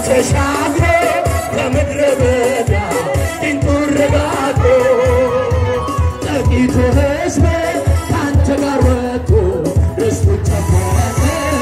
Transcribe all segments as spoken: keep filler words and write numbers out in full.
ተሻግሮ በምድረ በዳ ድንቁር ረጋግጦ ጥቂቱ ሕዝብ ካንተ ጋር ወጥቶ ደስቱ ጨመረ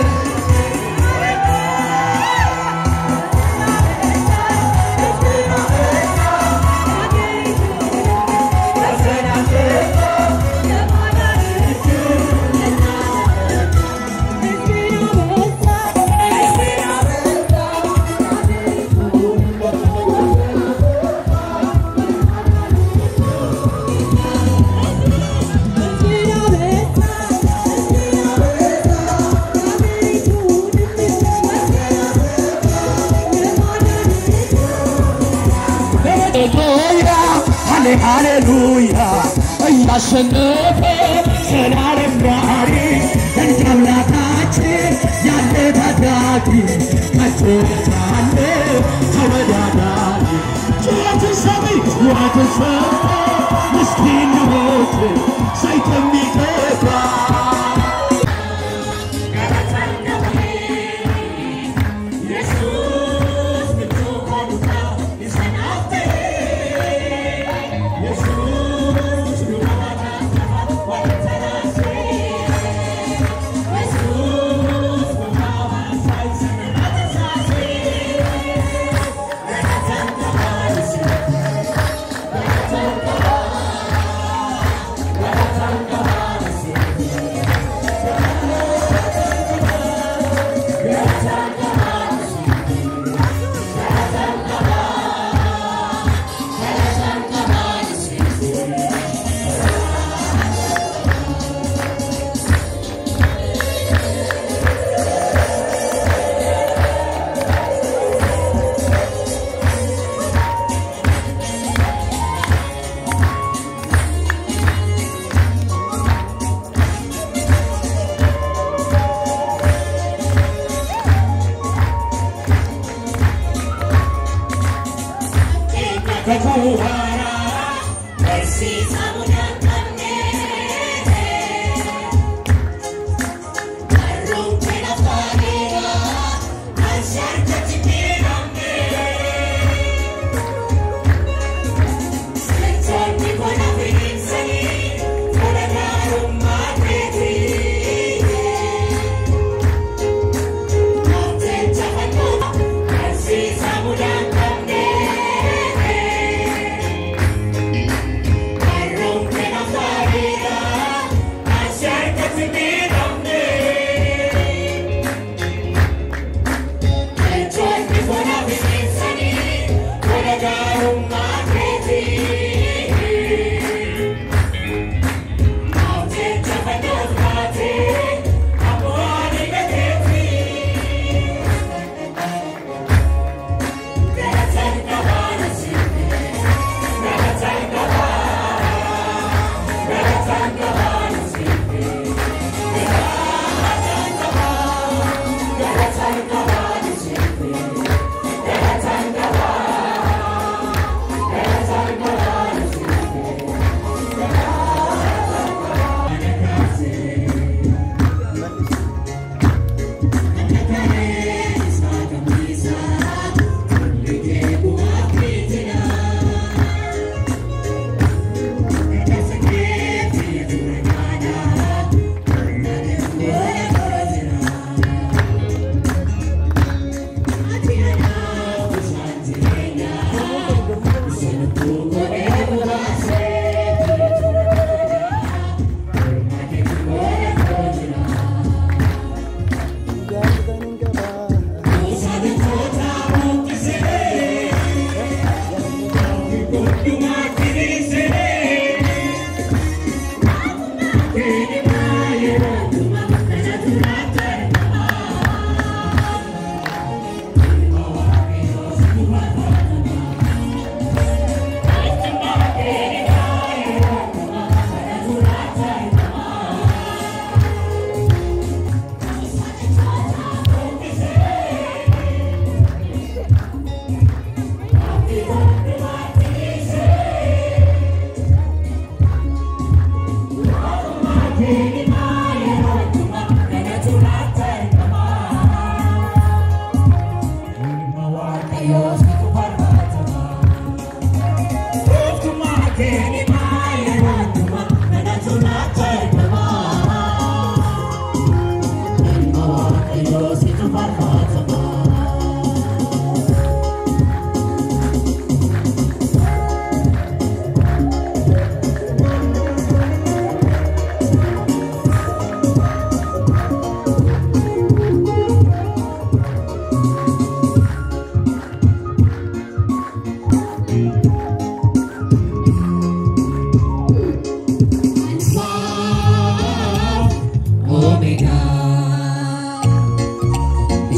Hallelujah, I shall Salam Bari, and Kamlatachi, Yadeta Dati, Katana, Hawadani. What is Sami? What is Sami? Miskin Water, Satan Mikeka.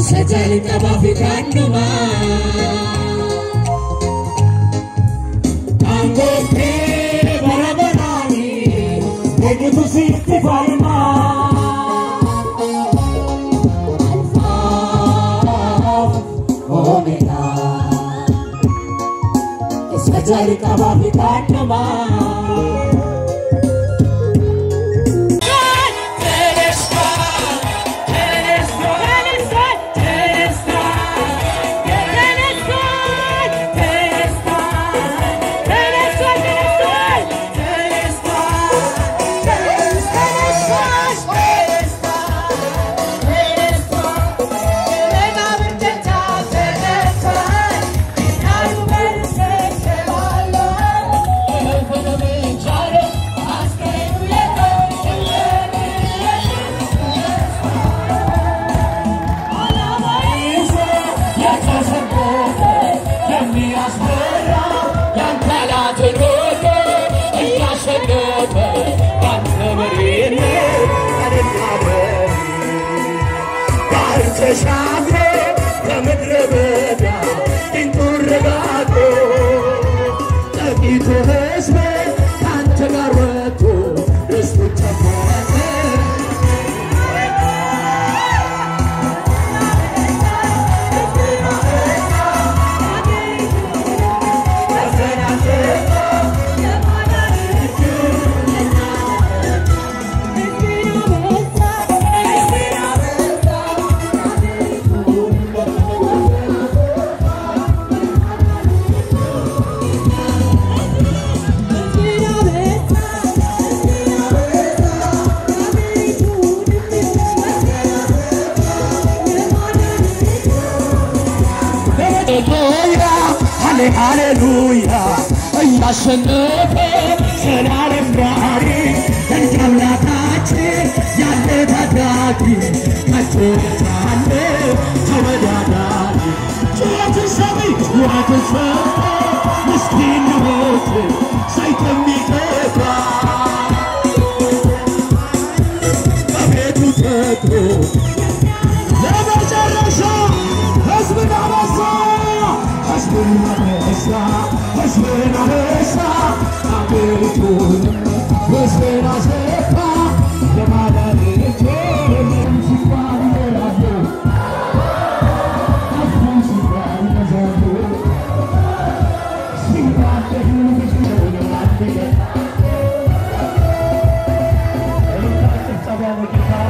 سجل كبافي كانما أنغوتي برابراني بيجو سيفتي فايما أومينا سجل كبافي كانما شعبي كمدربة تنقرباتو تقيتو هزبي كان تقروتو اسمو تفاتي هاليلويا يا شنوفي سلالم داري الجملاتاتي يا لتداتي كتوتاني توداداني جوات السمي جوات السمي مسكين نوتي سيتمي كيفا بابيتو تكو لما جرشا حسبنا بصا حسبنا بصا حسبنا بصا عبيتون حسبنا سيفا جمالا ليتون من سيفان يرابو أفن سيفان يزابو سيفان تهون بسيطون يرابو ولكن تتبعوا الكتاب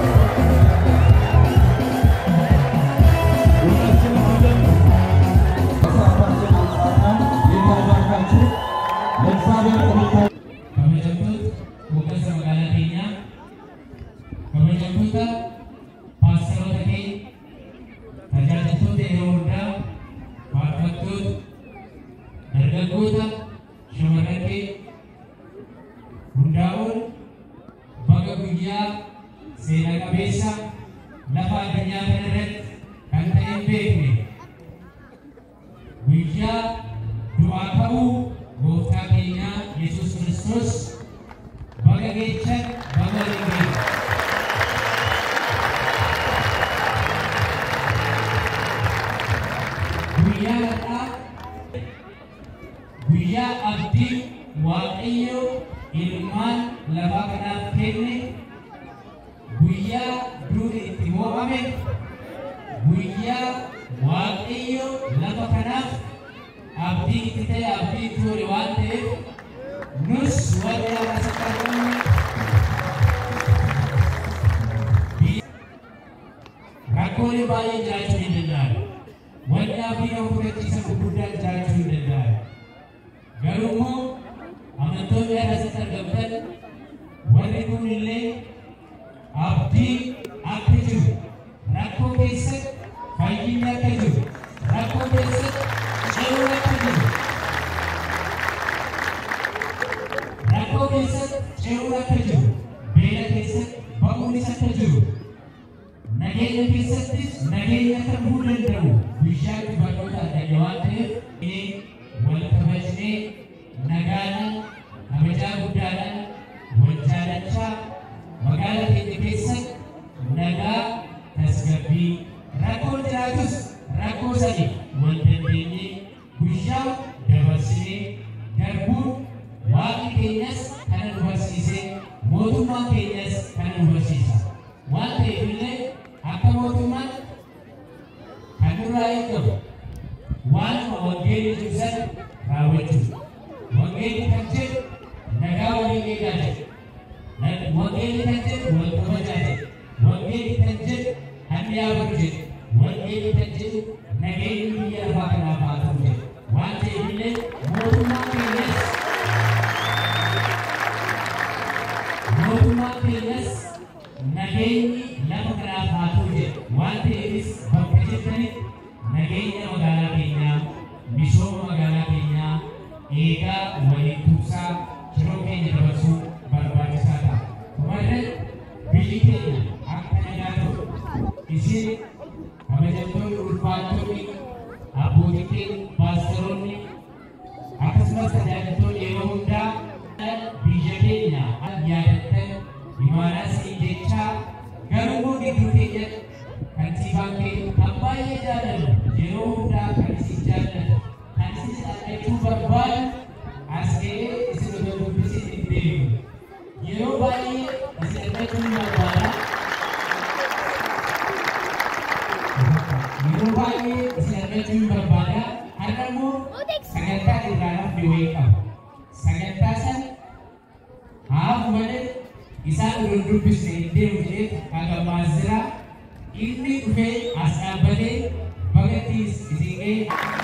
Guyya abdi Waaqayyo ilmaan lafa kanaaf kenne guyya dur itti mo'ame guyya Waaqayyo lafa kanaaf abdi itti ta'e abdi ture waan ta'eef nus warra asakkamu rakkoolee baay'ee jiraachuu ni danda'an wanni abdii nama fudhachiisan gurguddaan jiraachuu ni danda'an garumo amantoonni asirratti argamtan warri kun illee abdii akka jiru rakkoo keessatti fayyinni akka jiru rakkoo keessatti ce'uu akka jiru rakkoo keessatti ce'uu akka jiru beela keessatti ba'uunis akka jiru nageenya keessattis nageenya akka bu'uu danda'u guyyaa dubartoota adda waan ta'eef wal kabajnee nagaadhaan kabajaa guddaadhaan wal jaalachaa magaalaa keenya keessatti nagaa tasgabbii rakkoo Andiyaa barje walqee tajjiru nageenyi biyya lafaa kanaaf haa ta'u jedhe waan ta'eefillee mootummaan keenyas mootummaan keenyas nageenyi lafa kanaaf haa ta'u jedhe waan ta'eefis bakka jirtanitti nageenya magaalaa keenyaa misooma magaalaa keenyaa eegaa waliin tumsaa yeroo keenya dabarsuu barbaachisaa ta'a. Kumarree biyyi keenya akka nagaa ta'u isin kabajamtoonni ulfaatonni abbootii keenya paasteroonni akkasumas tajaajiltoonni yeroo hundaa biyya keenya yaadattan imaanaas jechaa garuu gidduu keenya kantiibaan keenya kan baay'ee jaalladhu yeroo hundaa kan isin jaalladhu kan isin dhaggeeffachuu barbaadu as ga'ee isin osoo dubbisiin hin deemu yeroo baay'ee isin dhaggeeffachuu barbaada yeroo baay'ee isin dhaggeeffachuu barbaada har'a immoo sagantaa irraanaaf dhiwee qaba sagantaa sana haaf malee isaan odoo dubbisne hin deemu jedhee akka maasiraa inni dhufee as dhaabbatee bagattiis isin ga'ee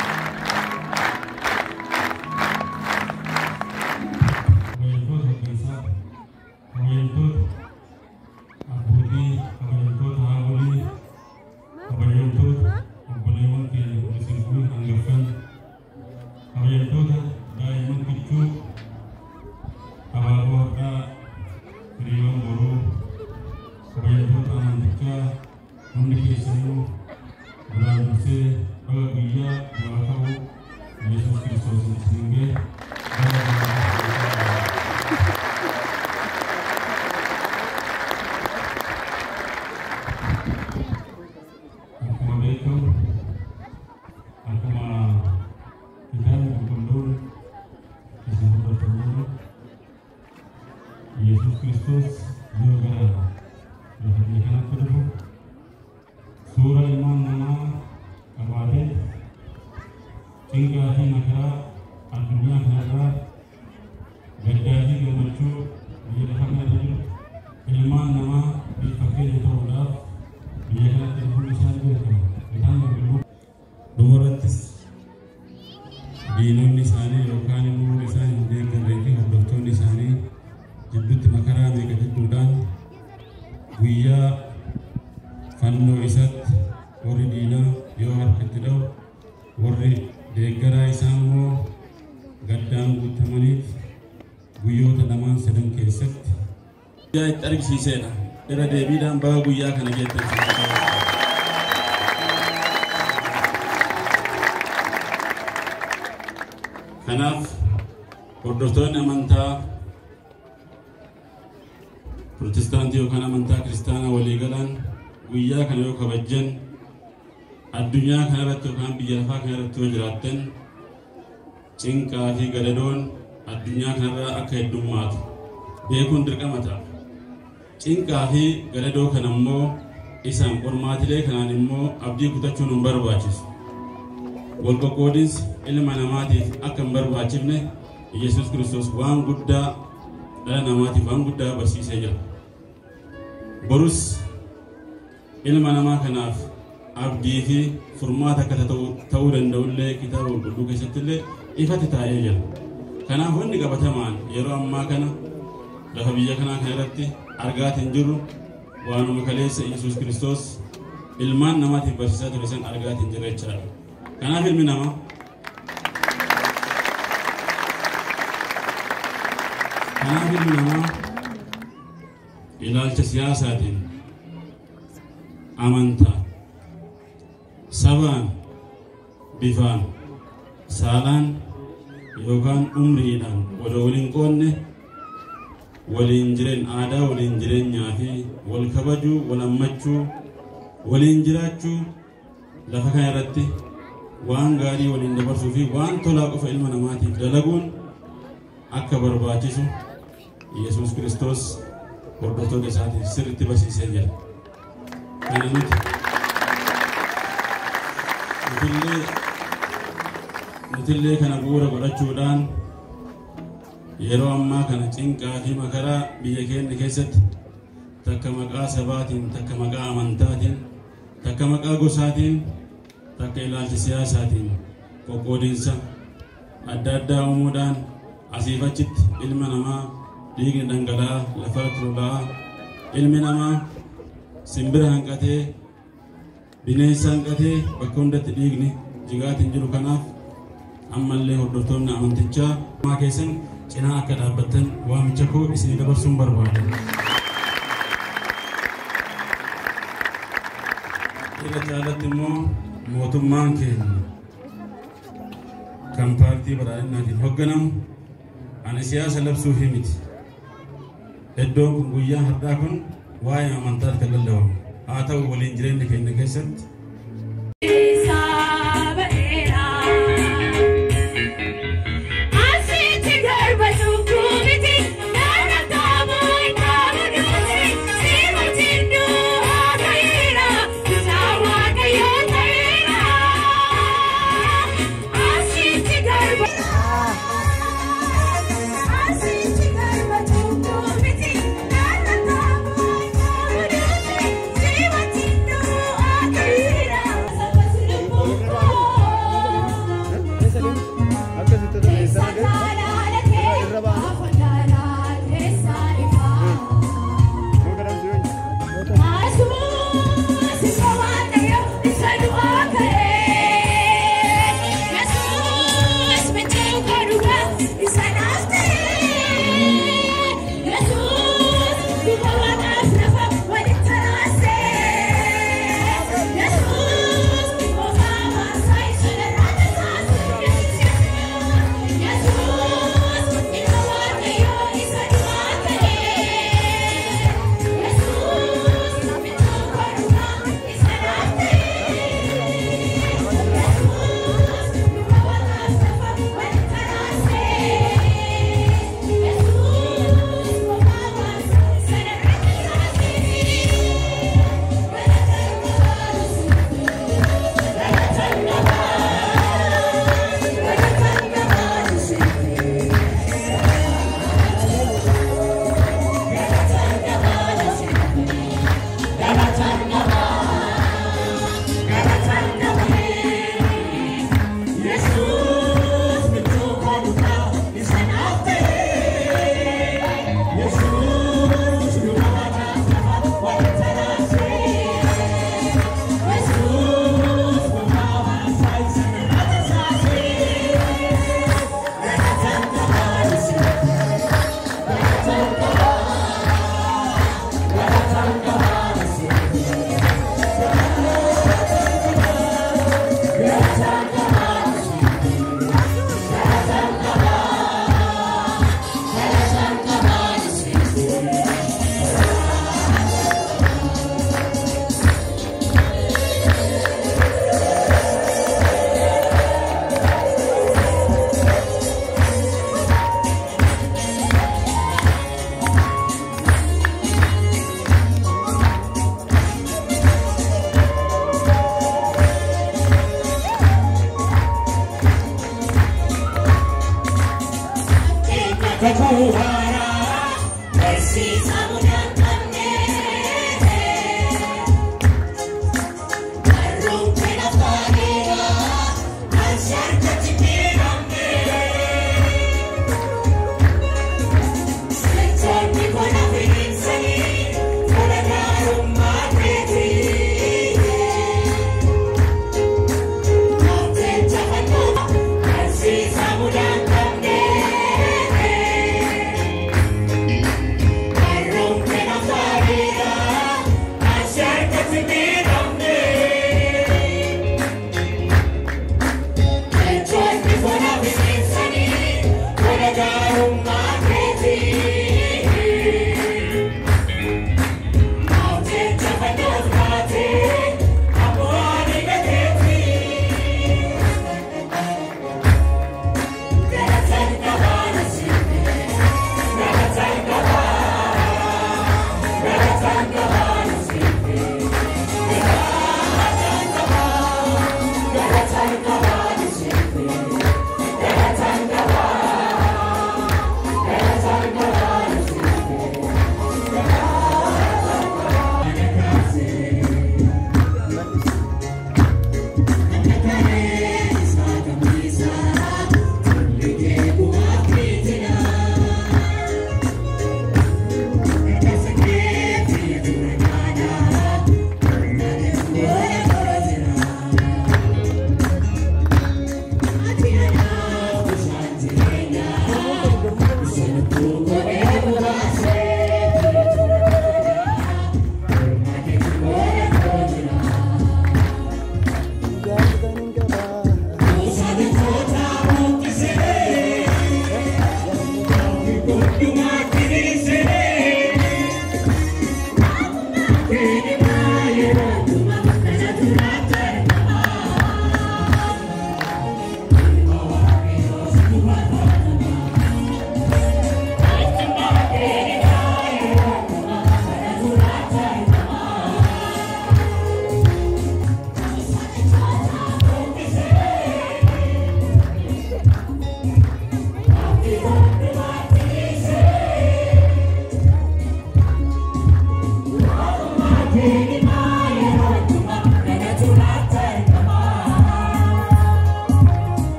diinonni isaanii yookaan immoo isaan hin deeggarree fi hordoftoonni isaanii jidduutti makaraa meeqa jidduudhaan guyyaa fannoo isatti warri diinaa yoo harkatti dha'u warri deeggaraa isaa immoo gaddaan guutamaniif guyyoota lamaan sadan keessatti guyyaa itti argisiiseedha. Irra deebiidhaan baga guyyaa kana geettan. Kanaaf hordoftoonni amantaa Protestaantii yookaan amantaa kiristaanaa waliigalaan guyyaa kana yoo kabajjan addunyaa kana irratti yookaan biyya lafaa kana irratti yoo jiraattan cinqaa fi gadadoon addunyaa kanarraa akka heddummaatu beekuun dirqama ta'a. Cinqaa fi gadadoo kana immoo isaan qormaatilee kanaan immoo abdii kutachuun hin barbaachisu. Walqoqqoodinsi ilma namaatiif akka hin barbaachifne Yesuus Kiristoos waan guddaa dhala namaatiif waan guddaa barsiisee jira. Borus ilma namaa kanaaf abdii fi furmaata akka ta'uu danda'ullee kitaaba qulqulluu keessatti illee ifatti taa'ee jira. Kanaaf wanni qabatamaan yeroo ammaa kana lafa biyya kanaa kana irratti argaatiin jirru waanuma kaleessa Yesuus Kiristoos ilmaan namaatiif barsiisaa ture san argaatiin jira jechaadha. Kanaaf ilmi namaa kanaaf ilmi namaa ilaalcha siyaasaatiin amantaa sabaan bifaan saalaan yookaan umriidhaan wada waliin qoonne waliin jireen aadaa waliin jireenyaa fi wal kabajuu wal hammachuu waliin jiraachuu lafa kana irratti waan gaarii waliin dabarsuu fi waan tolaa qofa ilma namaatiif dalaguun akka barbaachisu Yesuus Kiristoos hordoftoota isaatiif sirriitti barsiisee jira. Kana nuti nutillee nutillee kana bu'uura godhachuudhaan yeroo ammaa kana cinqaa fi makaraa biyya keenya keessatti takka maqaa sabaatiin takka maqaa amantaatiin takka maqaa gosaatiin takka ilaalcha siyaasaatiin qoqqoodinsa adda addaa uumuudhaan asiif achitti ilma namaa dhiigni dhangala'aa lafarratti lola'aa ilmi namaa simbira hanqatee bineensa hanqatee bakka hundatti dhiigni jigaatiin jiru. Kanaaf ammallee hordoftoonni amantichaa maa keessan cinaa akka dhaabbattan waamicha koo isinii dabarsuun barbaada. Irra caalatti immoo mootummaan keenya kan paartii badhaadhinaatiin hoogganamu ani siyaasa labsuuf miti. Iddoon kun guyyaa har'aa kun waa'ee amantaatti kan lallabamu haa ta'u waliin jireenya keenya keessatti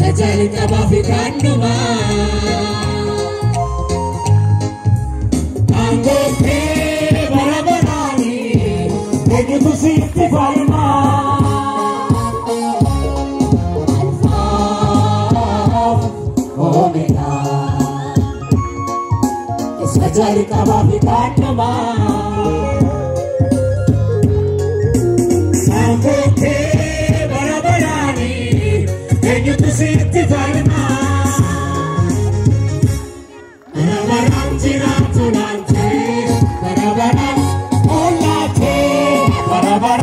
Sajali kabafi kanuma Angote barabarani Egi kusiti falma Alfa Omega Sajali kabafi kanuma Angote barabarani Egi kusiti falma Barabaran jiran tunante Barabaran olate Barabaran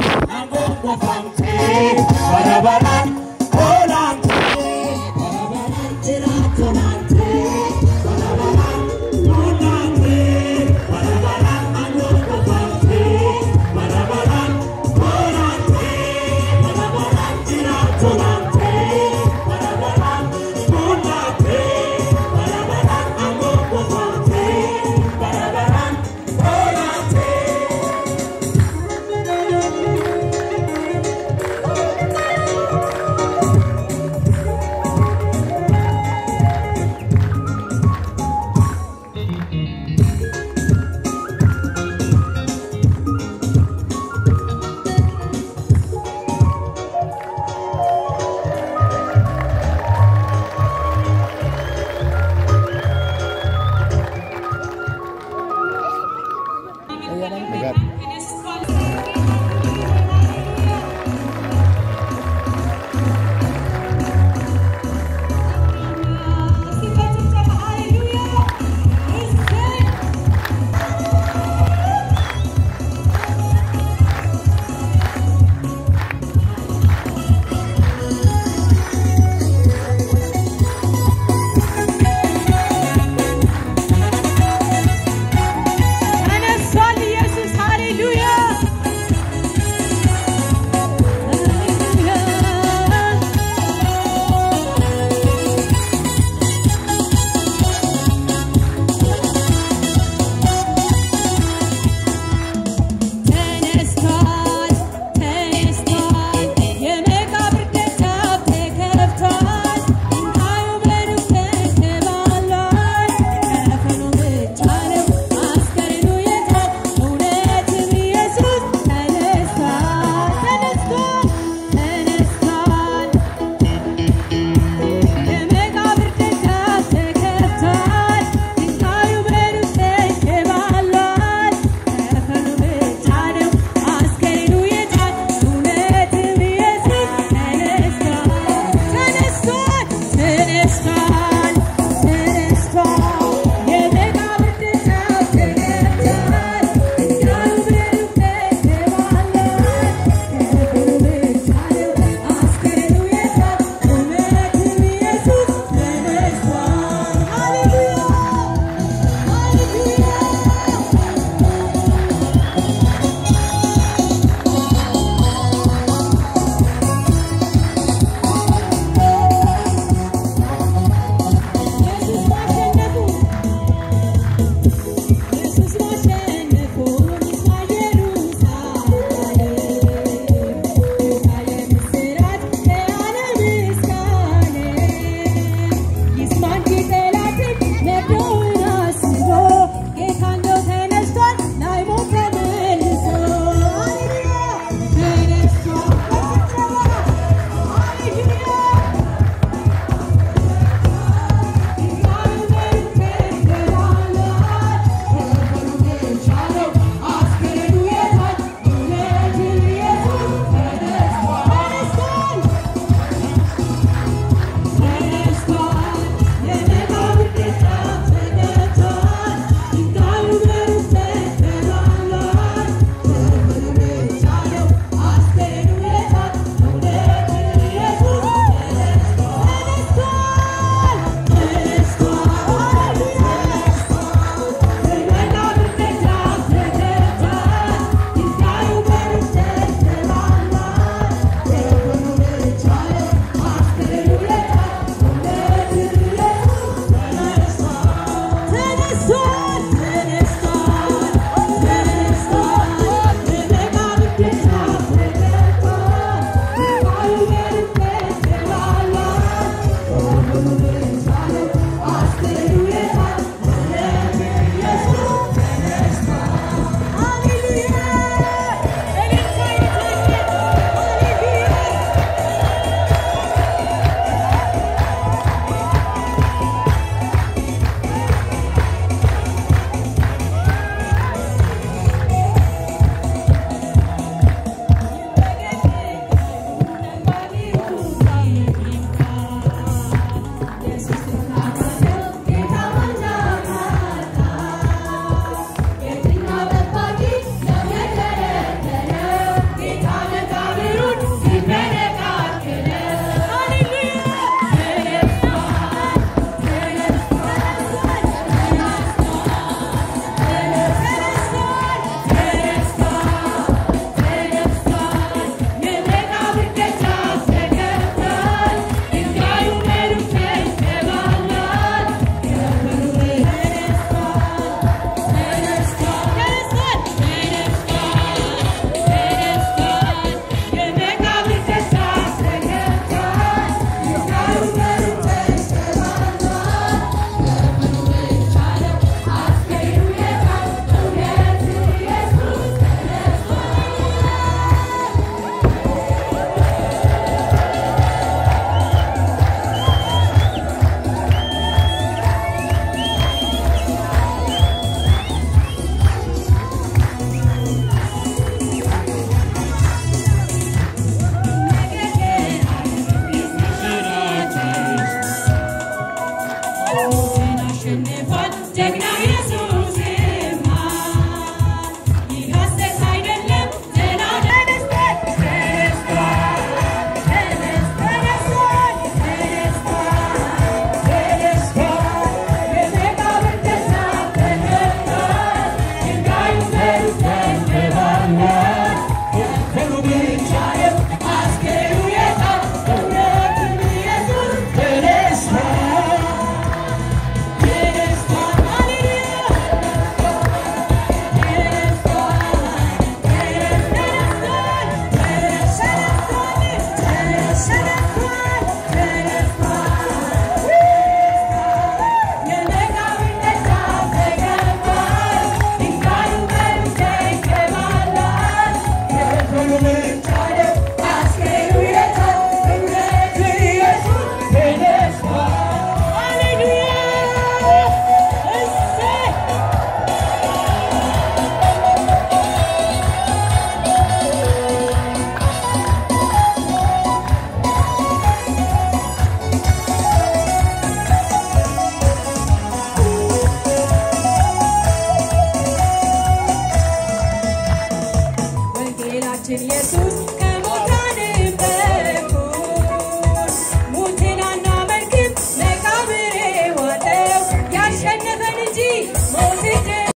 Gooftaችን Yesuus